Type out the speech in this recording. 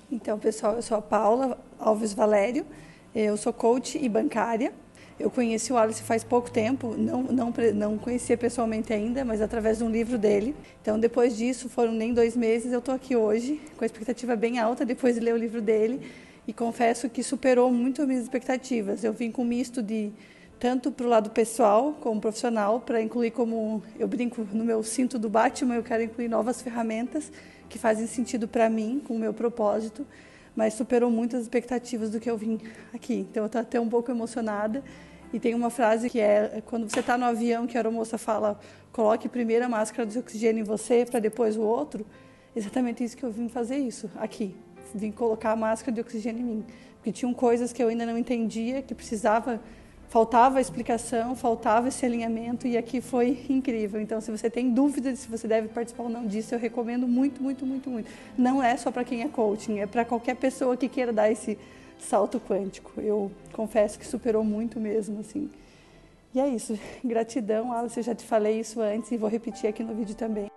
Então, pessoal, eu sou a Paula Alves Valério, eu sou coach e bancária. Eu conheci o Alice faz pouco tempo, não conhecia pessoalmente ainda, mas através de um livro dele. Então, depois disso, foram nem 2 meses, eu estou aqui hoje, com a expectativa bem alta, depois de ler o livro dele, e confesso que superou muito as minhas expectativas. Eu vim com um misto de tanto para o lado pessoal como profissional, para incluir, como eu brinco no meu cinto do Batman, eu quero incluir novas ferramentas que fazem sentido para mim, com o meu propósito, mas superou muitas expectativas do que eu vim aqui. Então, eu estou até um pouco emocionada. E tem uma frase que é, quando você está no avião, que a aeromoça fala, coloque primeiro a máscara de oxigênio em você, para depois o outro, exatamente isso que eu vim fazer isso aqui. Vim colocar a máscara de oxigênio em mim. Porque tinham coisas que eu ainda não entendia, que faltava explicação, faltava esse alinhamento, e aqui foi incrível. Então, se você tem dúvida de se você deve participar ou não disso, eu recomendo muito, muito, muito, muito. Não é só para quem é coaching, é para qualquer pessoa que queira dar esse salto quântico. Eu confesso que superou muito mesmo, assim. E é isso. Gratidão, Alice, eu já te falei isso antes e vou repetir aqui no vídeo também.